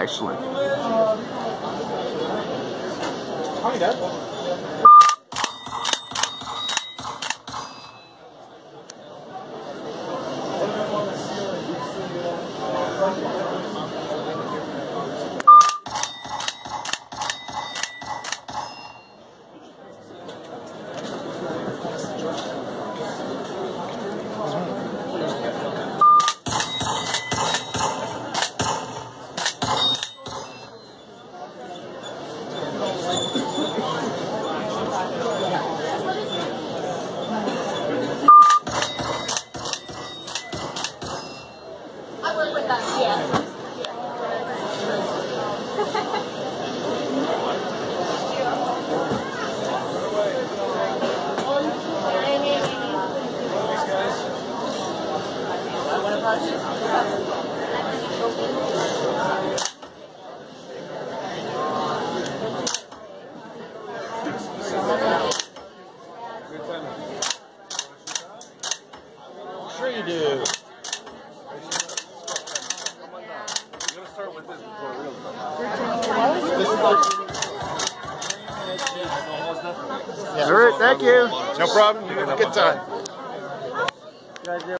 nicely. Hi, Dad. I work with them, yeah. Sure you do. All right, thank you. No problem. You have a good time.